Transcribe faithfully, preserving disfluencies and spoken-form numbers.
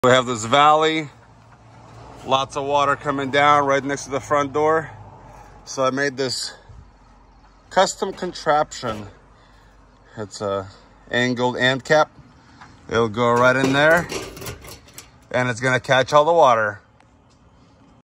We have this valley, lots of water coming down right next to the front door. So I made this custom contraption. It's a angled end cap. It'll go right in there and it's gonna catch all the water.